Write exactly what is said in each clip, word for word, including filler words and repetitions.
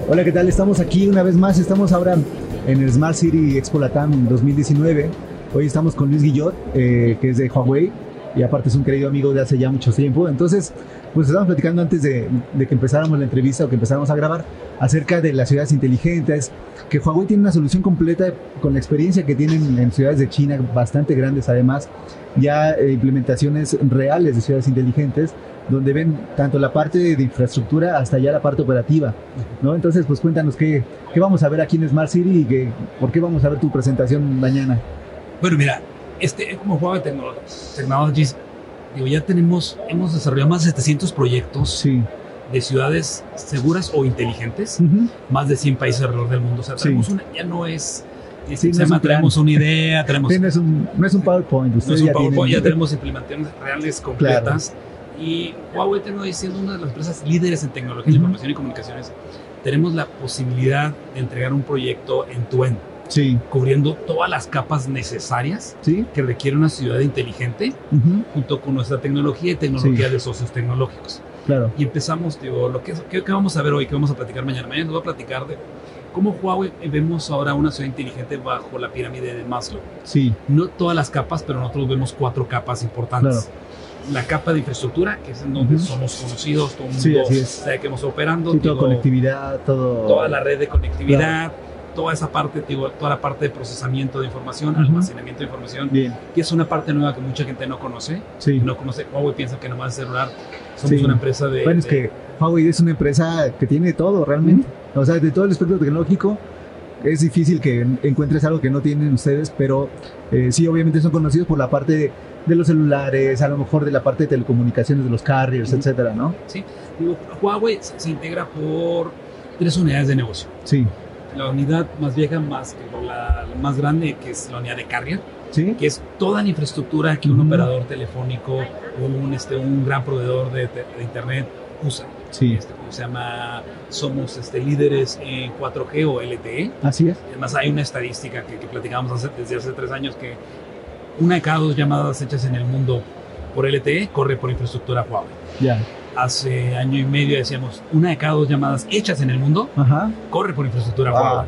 Hola, ¿qué tal? Estamos aquí una vez más, estamos ahora en el Smart City Expo Latam dos mil diecinueve. Hoy estamos con Luis Guillot, eh, que es de Huawei, y aparte es un querido amigo de hace ya mucho tiempo. Entonces, pues estábamos platicando antes de, de que empezáramos la entrevista o que empezáramos a grabar acerca de las ciudades inteligentes, que Huawei tiene una solución completa con la experiencia que tienen en ciudades de China, bastante grandes además, ya eh, implementaciones reales de ciudades inteligentes, donde ven tanto la parte de infraestructura hasta ya la parte operativa, ¿no? Entonces, pues cuéntanos qué, qué vamos a ver aquí en Smart City y que, por qué vamos a ver tu presentación mañana. Bueno, mira, este, como Huawei Technologies, digo, ya tenemos, hemos desarrollado más de setecientos proyectos Sí. de ciudades seguras o inteligentes, Uh-huh. más de cien países alrededor del mundo. O sea, Sí. tenemos una, ya no es, es Sí, no se es llama, un plan. tenemos una idea, tenemos, Sí, no es un, no es un PowerPoint, no ustedes es un ya PowerPoint, tienen... ya tenemos implementaciones reales completas. Y Huawei Technologies, siendo una de las empresas líderes en tecnología de Uh-huh. información y comunicaciones, tenemos la posibilidad de entregar un proyecto end-to-end, Sí, cubriendo todas las capas necesarias sí. que requiere una ciudad inteligente, Uh-huh. junto con nuestra tecnología y tecnología Sí. de socios tecnológicos. Claro. Y empezamos, digo, lo que, ¿qué, qué vamos a ver hoy? ¿Qué vamos a platicar mañana? Mañana les voy a platicar de cómo Huawei vemos ahora una ciudad inteligente bajo la pirámide de Maslow. Sí, No todas las capas, pero nosotros vemos cuatro capas importantes. Claro. La capa de infraestructura, que es en donde Uh-huh. somos conocidos, todo el mundo Sí, así es. sabe que hemos operando. sí, todo digo, conectividad, todo... toda la red de conectividad, toda esa parte, digo, toda la parte de procesamiento de información, Uh-huh. almacenamiento de información, Bien, que es una parte nueva que mucha gente no conoce. sí. No conoce, Huawei piensa que nomás es celular. Somos Sí. una empresa de... Bueno, es de- que Huawei es una empresa que tiene todo realmente. O sea, de todo el espectro tecnológico es difícil que encuentres algo que no tienen ustedes, pero eh, sí, obviamente son conocidos por la parte de, de los celulares, a lo mejor de la parte de telecomunicaciones de los carriers, Ujú. etcétera, ¿no? Sí, digo, Huawei se, se integra por tres unidades de negocio. Sí, La unidad más vieja, más, la, la más grande, que es la unidad de carrier, sí, que es toda la infraestructura que un Ujú. operador telefónico o un, este, un gran proveedor de, de internet usa. sí, Este, ¿cómo se llama? Somos este, líderes en cuatro G o L T E. así es. Además, hay una estadística que, que platicábamos hace- desde hace tres años que una de cada dos llamadas hechas en el mundo por L T E corre por infraestructura Huawei. Ya, Hace año y medio decíamos, una de cada dos llamadas hechas en el mundo ajá, corre por infraestructura Wow. Huawei.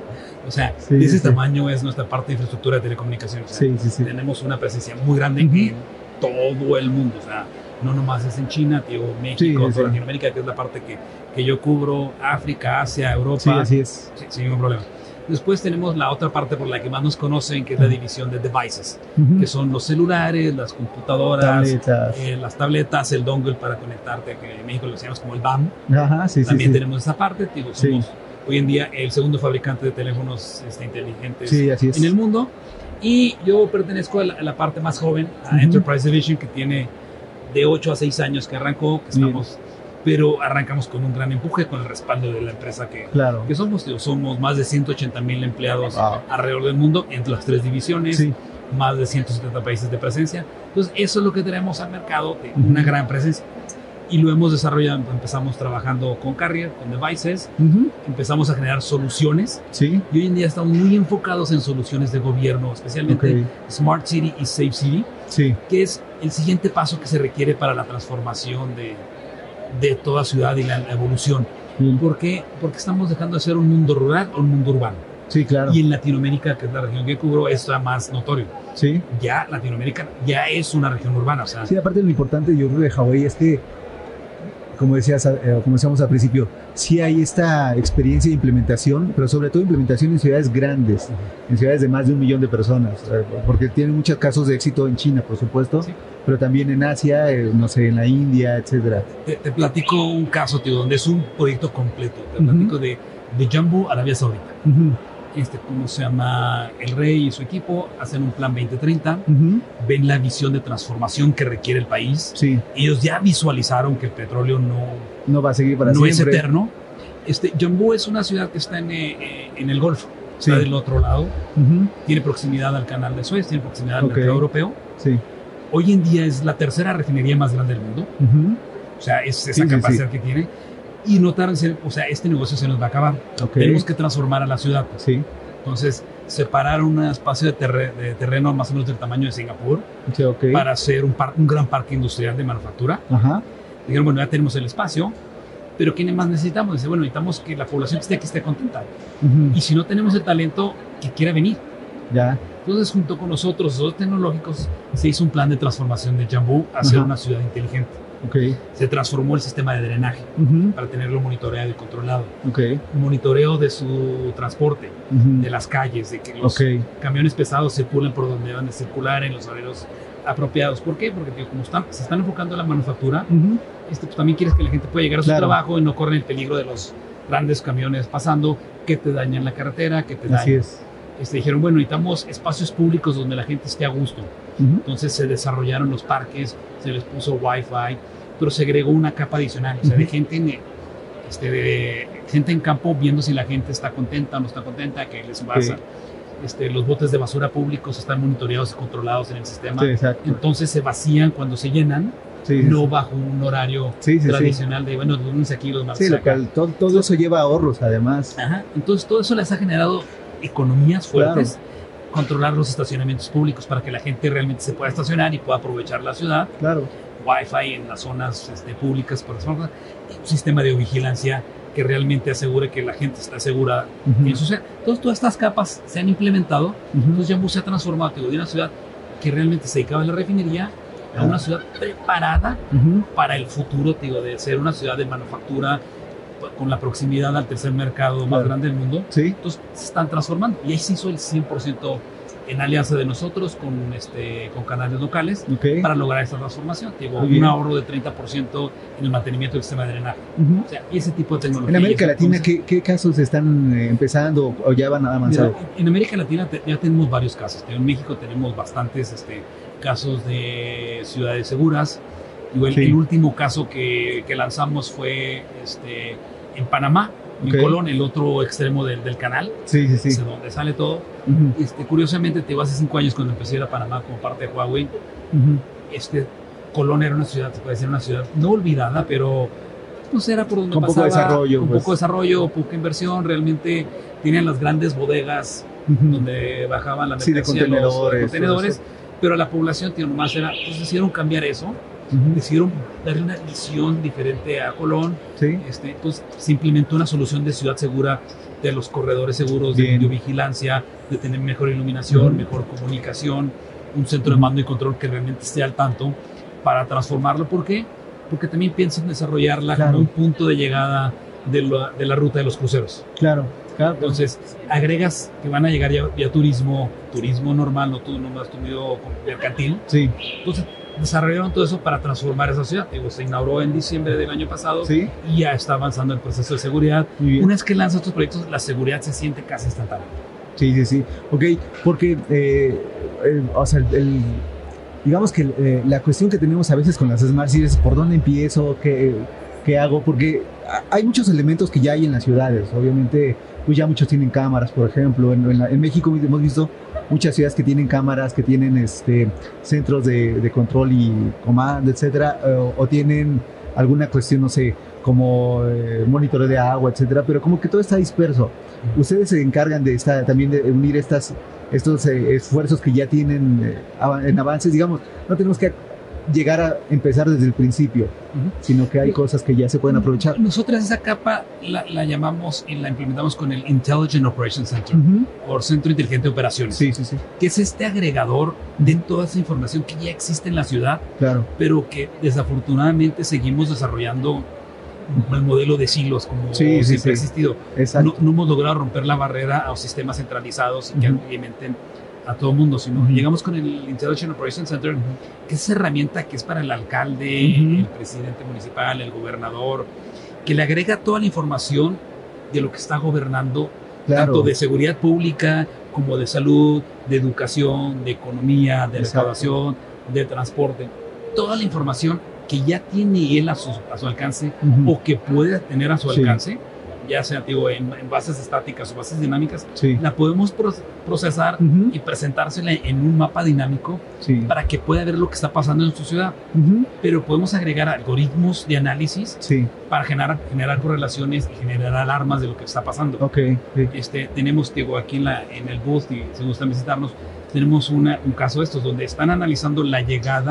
O sea, Sí, de ese sí. tamaño es nuestra parte de infraestructura de telecomunicaciones. O sea, sí, sí, sí. tenemos una presencia muy grande Ujú. en todo el mundo. O sea, no nomás es en China, tío, México, Sí, sí, toda sí. Latinoamérica, que es la parte que, que yo cubro, África, Asia, Europa. Sí, así es. Sí, sin ningún problema. Después tenemos la otra parte por la que más nos conocen, que es la Ujú. división de devices, Ujú. que son los celulares, las computadoras, Tabletas. eh, las tabletas, el dongle para conectarte, que en México lo decíamos como el B A M. Ajá, sí, sí, También sí. tenemos esa parte. Digo, Sí. somos hoy en día el segundo fabricante de teléfonos este, inteligentes Sí, así es. en el mundo. Y yo pertenezco a la, a la parte más joven, a Ujú. Enterprise Division, que tiene de ocho a seis años que arrancó, que Bien. estamos, pero arrancamos con un gran empuje, con el respaldo de la empresa que, Claro. que somos. Digo, somos más de ciento ochenta mil empleados Wow. alrededor del mundo, entre las tres divisiones, Sí, más de ciento setenta países de presencia. Entonces, eso es lo que tenemos al mercado, de Ujú. una gran presencia. Y lo hemos desarrollado, empezamos trabajando con Carrier, con devices, Ujú. empezamos a generar soluciones. Sí, Y hoy en día estamos muy enfocados en soluciones de gobierno, especialmente ok, Smart City y Safe City, sí, que es el siguiente paso que se requiere para la transformación de, de toda ciudad y la evolución. bien. ¿Por qué? Porque estamos dejando de ser un mundo rural a un mundo urbano. Sí, claro. Y en Latinoamérica, que es la región que cubro, esto es más notorio. Sí. Ya Latinoamérica ya es una región urbana. O sea, Sí, aparte lo importante yo creo de Huawei es que, como decías, eh, como decíamos al principio, sí hay esta experiencia de implementación, pero sobre todo implementación en ciudades grandes, en ciudades de más de un millón de personas, eh, porque tienen muchos casos de éxito en China, por supuesto, Sí. pero también en Asia, eh, no sé, en la India, etcétera. te, te platico un caso, tío, donde es un proyecto completo. Te Ujú. platico de, de Jambu, Arabia Saudita. Ujú, Este, ¿cómo se llama? El rey y su equipo hacen un plan veinte treinta, ujú, ven la visión de transformación que requiere el país. Sí, Ellos ya visualizaron que el petróleo no, no va a seguir para no es siempre. eterno. Este, Jambu es una ciudad que está en, eh, en el Golfo, Sí. está del otro lado, Ujú, tiene proximidad al canal de Suez, tiene proximidad al Ok. mercado europeo. Sí. Hoy en día es la tercera refinería más grande del mundo, Ujú, o sea, es esa Sí, sí, capacidad que tiene. Y notaron, o sea, este negocio se nos va a acabar. ok. Tenemos que transformar a la ciudad. Sí. Entonces, separaron un espacio de, terre- de terreno más o menos del tamaño de Singapur Sí, ok. para hacer un, par- un gran parque industrial de manufactura. Ajá. Dijeron, bueno, ya tenemos el espacio, pero ¿qué más necesitamos? Dice, bueno, necesitamos que la población que esté aquí esté contenta. Uh-huh. Y si no tenemos el talento, que quiera venir. Ya. Entonces, junto con nosotros, los tecnológicos, se hizo un plan de transformación de Jammu hacia uh-huh. una ciudad inteligente. Okay. Se transformó el sistema de drenaje uh-huh. para tenerlo monitoreado y controlado. Okay. Monitoreo de su transporte, uh-huh. de las calles, de que los okay. camiones pesados circulen por donde van a circular en los horarios apropiados. ¿Por qué? Porque tío, como están, se están enfocando en la manufactura, uh-huh. este, pues, también quieres que la gente pueda llegar a su claro. trabajo y no corren el peligro de los grandes camiones pasando que te dañan la carretera, que te dañan. Así es. Este, dijeron, bueno, necesitamos espacios públicos donde la gente esté a gusto. Uh-huh. Entonces se desarrollaron los parques, se les puso Wi-Fi, pero se agregó una capa adicional, o sea, de gente en, este, de gente en campo viendo si la gente está contenta o no está contenta, que les pasa. Okay. Este, los botes de basura públicos están monitoreados y controlados en el sistema. Sí, entonces se vacían cuando se llenan, sí, no sí. bajo un horario sí, sí, tradicional sí. de, bueno, los aquí, los más sí, local, todo, todo eso lleva ahorros, además. Ajá, entonces todo eso les ha generado economías fuertes, claro. controlar los estacionamientos públicos para que la gente realmente se pueda estacionar y pueda aprovechar la ciudad. Claro. Wi-Fi en las zonas este, públicas, por ejemplo, un sistema de vigilancia que realmente asegure que la gente está segura uh-huh. en su ciudad. Entonces, todas estas capas se han implementado. Uh-huh. Entonces, Jammu se ha transformado digo, de una ciudad que realmente se dedicaba a la refinería a uh-huh. una ciudad preparada uh-huh. para el futuro, digo, de ser una ciudad de manufactura con la proximidad al tercer mercado más claro. grande del mundo. ¿Sí? Entonces, se están transformando. Y ahí se hizo el cien por ciento en alianza de nosotros con, este, con canales locales okay. para lograr esta transformación. Digo, un ahorro de treinta por ciento en el mantenimiento del sistema de drenaje. Uh-huh. O sea, y ese tipo de tecnología. En América Latina, ¿qué, ¿qué casos están eh, empezando o ya van avanzando? Mira, en América Latina te, ya tenemos varios casos. En México tenemos bastantes este, casos de ciudades seguras. Digo, el, sí. el último caso que, que lanzamos fue este, en Panamá. Okay. En Colón, el otro extremo del, del canal, sí, sí, sí. Es donde sale todo. Uh-huh. Este, curiosamente, te iba hace cinco años cuando empecé a ir a Panamá como parte de Huawei. Uh-huh. Este, Colón era una ciudad, se puede decir una ciudad no olvidada, pero pues era por donde con pasaba. Poco desarrollo, con pues. poco desarrollo, poca inversión. Realmente tenían las grandes bodegas uh-huh. donde bajaban la mercancía, sí, de contenedores, los contenedores, pero la población tío, nomás era, pues decidieron cambiar eso. Uh-huh. Decidieron darle una visión diferente a Colón. Sí. Este, pues se implementó una solución de ciudad segura, de los corredores seguros, de videovigilancia, de tener mejor iluminación, uh-huh. mejor comunicación, un centro de mando y control que realmente esté al tanto para transformarlo. ¿Por qué? Porque también piensan desarrollarla claro. como un punto de llegada de la, de la ruta de los cruceros. Claro. Claro. Entonces, agregas que van a llegar ya, ya turismo, turismo normal, no tú nomás turismo mercantil. Sí. Entonces, desarrollaron todo eso para transformar esa ciudad. Digo, se inauguró en diciembre del año pasado ¿Sí? y ya está avanzando el proceso de seguridad. Una vez que lanzas estos proyectos, la seguridad se siente casi instantánea. Sí, sí, sí. Ok, porque, eh, el, o sea, el, el, digamos que eh, la cuestión que tenemos a veces con las Smart Cities es por dónde empiezo, qué, qué hago, porque hay muchos elementos que ya hay en las ciudades. Obviamente, pues ya muchos tienen cámaras, por ejemplo. En, en, la, en México hemos visto muchas ciudades que tienen cámaras, que tienen este, centros de, de control y comando, etcétera, o, o tienen alguna cuestión, no sé, como eh, monitoreo de agua, etcétera, pero como que todo está disperso. Ustedes se encargan de esta, también de unir estas, estos eh, esfuerzos que ya tienen eh, en avances, digamos, no tenemos que llegar a empezar desde el principio, uh-huh. sino que hay cosas que ya se pueden aprovechar. Nosotros esa capa la, la llamamos y la implementamos con el Intelligent Operations Center, uh-huh. o Centro Inteligente de Operaciones, sí, sí, sí. que es este agregador de toda esa información que ya existe en la ciudad, claro. pero que desafortunadamente seguimos desarrollando uh-huh. el modelo de silos como sí, siempre sí, sí. ha existido. No, no hemos logrado romper la barrera a los sistemas centralizados y uh-huh. que implementen a todo el mundo, sino uh-huh. llegamos con el Intelligent Operations Center, uh-huh. que es esa herramienta que es para el alcalde, uh-huh. el presidente municipal, el gobernador, que le agrega toda la información de lo que está gobernando, claro. tanto de seguridad pública como de salud, de educación, de economía, de recaudación, de transporte, toda la información que ya tiene él a su, a su alcance uh-huh. o que puede tener a su sí. alcance, ya sea digo, en, en bases estáticas o bases dinámicas, sí. la podemos pro- procesar uh-huh. y presentársela en un mapa dinámico sí. para que pueda ver lo que está pasando en su ciudad. Uh-huh. Pero podemos agregar algoritmos de análisis sí. para generar, generar correlaciones y generar alarmas de lo que está pasando. Okay. Sí. Este, tenemos digo, aquí en, la, en el booth, y si gustan visitarnos, tenemos una, un caso de estos donde están analizando la llegada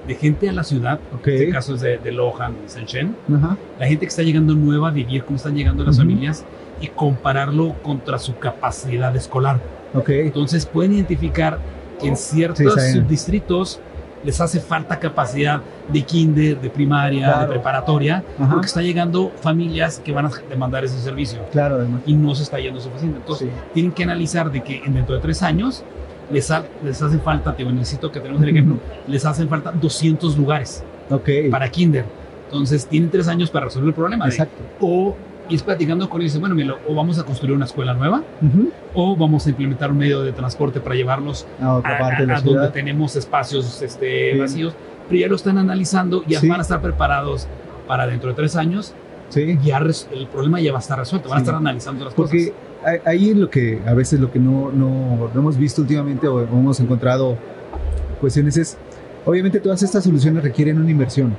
de gente a la ciudad, Okay. en este caso es de, de Lohan y Shenzhen, Ajá. la gente que está llegando nueva a vivir, cómo están llegando las Ujú. familias, y compararlo contra su capacidad escolar. Ok. Entonces pueden identificar que en ciertos Sí, saben. subdistritos les hace falta capacidad de kinder, de primaria, Claro. de preparatoria, Ajá. porque está llegando familias que van a demandar ese servicio Claro, además. y no se está yendo suficiente. Entonces Sí. tienen que analizar de que en- dentro de tres años les, ha- les hace falta, te necesito que tenemos el ejemplo, les hacen falta doscientos lugares Ok. para kinder. Entonces tienen tres años para resolver el problema. de- Exacto. o y es platicando con ellos, dice, bueno, mira, o vamos a construir una escuela nueva, Ujú. o vamos a implementar un medio de transporte para llevarlos A otra a, parte de la a- a donde ciudad. tenemos espacios este, Sí. vacíos, pero ya lo están analizando, ya Sí. van a estar preparados para dentro de tres años, Sí. ya res- el problema ya va a estar resuelto, van a Sí. estar analizando las Porque cosas. ahí- ahí es lo que a veces lo que no, no, no hemos visto últimamente o hemos encontrado cuestiones es, obviamente todas estas soluciones requieren una inversión,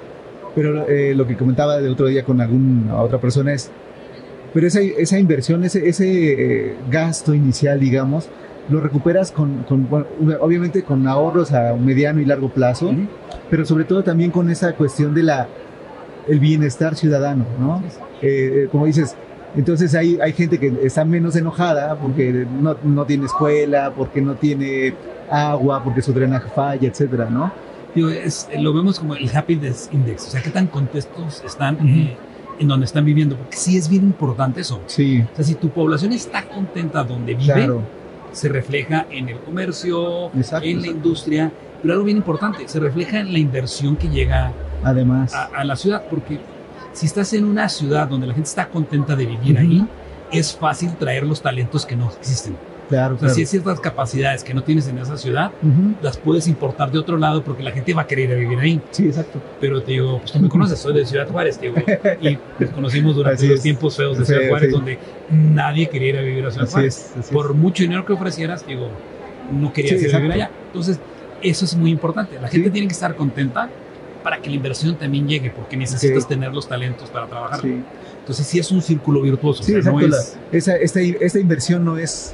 pero eh, lo que comentaba el otro día con alguna otra persona es, pero esa, esa inversión, ese, ese eh, gasto inicial, digamos, lo recuperas con, con, bueno, obviamente con ahorros a mediano y largo plazo, Ujú. pero sobre todo también con esa cuestión de la el bienestar ciudadano, ¿no? Eh, como dices, entonces hay, hay gente que está menos enojada porque no, no tiene escuela, porque no tiene agua, porque su drenaje falla, etcétera, ¿no? Digo, es- lo vemos como el happiness index, o sea, qué tan contentos están Ujú. eh, en donde están viviendo, porque sí es bien importante eso. Sí, O sea, si tu población está contenta donde vive, claro, se refleja en el comercio, Exacto, en la exacto. industria, pero algo bien importante, se refleja en la inversión que llega además. a, a la ciudad, porque si estás en una ciudad donde la gente está contenta de vivir Ujú. ahí, es fácil traer los talentos que no existen. Claro, O sea, claro. si hay ciertas capacidades que no tienes en esa ciudad, Ujú. las puedes importar de otro lado porque la gente va a querer ir a vivir ahí. Sí, exacto. Pero te digo, pues tú me conoces, soy de Ciudad Juárez, te digo, y nos conocimos durante Así los es. tiempos feos de Sí, Ciudad Juárez, sí. donde nadie quería ir a vivir a Ciudad Así Juárez. es, así Por es. mucho dinero que ofrecieras, digo, no querías Sí, ir a vivir exacto. allá. Entonces, eso es muy importante. La gente Sí. tiene que estar contenta para que la inversión también llegue, porque necesitas Ok. tener los talentos para trabajar. Sí, Entonces, sí es un círculo virtuoso. sí, o sea, exacto. no la- es, esa, esta, esta inversión no es,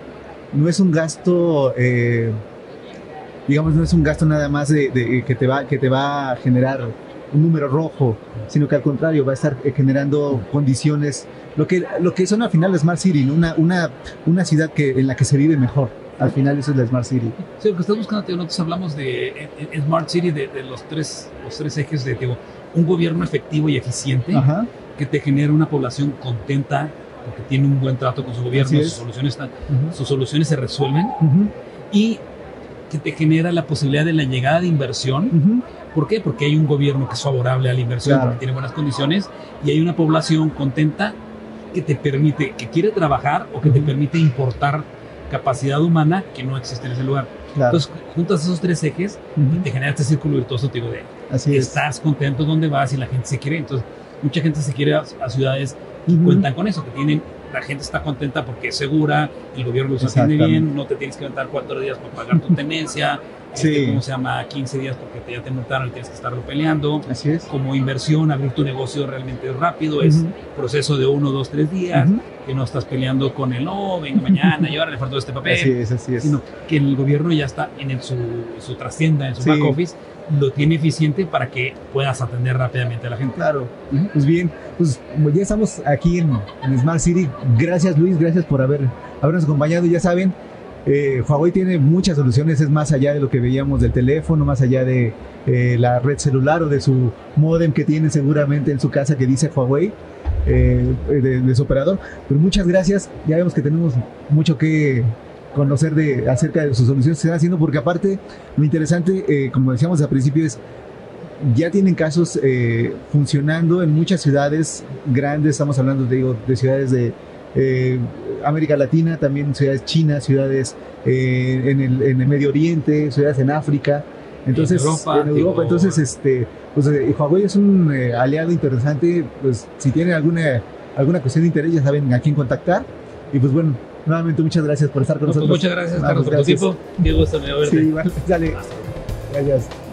no es un gasto, eh, digamos, no es un gasto nada más de, de- que, te va, que te va a generar un número rojo, sino que al contrario va a estar eh, generando condiciones, lo que, lo que son al final la Smart City, ¿no? una, una, una ciudad que, en la que se vive mejor. Al final eso es la Smart City. sí, lo que estás buscando, tío, nosotros hablamos de en- en Smart City, de, de los, tres, los tres ejes de digo, un gobierno efectivo y eficiente, Ajá, que te genera una población contenta porque tiene un buen trato con su gobierno, Así sus es. soluciones, están- ujú, sus soluciones se resuelven, ujú, y que te genera la posibilidad de la llegada de inversión. ujú. ¿Por qué? Porque hay un gobierno que es favorable a la inversión, Claro. porque tiene buenas condiciones, y hay una población contenta que te permite, que quiere trabajar o que te Ujú. permite importar capacidad humana que no existe en ese lugar. Claro, Entonces, juntas esos tres ejes y ujú, te genera este círculo virtuoso, te digo, de así es. estás contento donde vas y la gente se quiere. Entonces, mucha gente se quiere a, a ciudades que Ujú. cuentan con eso, que tienen, la gente está contenta porque es segura, el gobierno los atiende Exactamente. bien, no te tienes que aventar cuatro días para pagar tu tenencia, Sí. este, ¿cómo se llama? quince días porque te, ya te multaron y tienes que estarlo peleando. Así es. Como inversión, abrir tu negocio realmente es rápido, es Ujú. proceso de uno, dos, tres días, Ujú. que no estás peleando con el, no, venga mañana y ahora le faltó este papel. Así es, así es. Sino que el gobierno ya está en el- su, su trastienda, en su Sí. back office, lo tiene eficiente para que puedas atender rápidamente a la gente. Claro. Pues bien, pues como ya estamos aquí en, en Smart City. Gracias, Luis, gracias por haber, habernos acompañado. Ya saben, eh, Huawei tiene muchas soluciones, es más allá de lo que veíamos del teléfono, más allá de eh, la red celular o de su módem que tiene seguramente en su casa que dice Huawei, eh, de, de su operador. Pero muchas gracias, ya vemos que tenemos mucho que conocer de, acerca de sus soluciones que están haciendo, porque aparte lo interesante, eh, como decíamos al principio, es ya tienen casos eh, funcionando en muchas ciudades grandes. Estamos hablando de, digo, de ciudades de eh, América Latina, también ciudades chinas, ciudades eh, en, el, en el Medio Oriente, ciudades en África, entonces En Europa, en Europa. digo, Entonces, este, pues, eh, Huawei es un eh, aliado interesante. Pues si tienen alguna alguna cuestión de interés, ya saben a quién contactar. Y pues bueno, nuevamente muchas gracias por estar con No, pues nosotros. muchas gracias, Vamos, Carlos, por tu gracias. tiempo. Qué gusto me verte. Sí, vale, sale. Hasta luego. Gracias.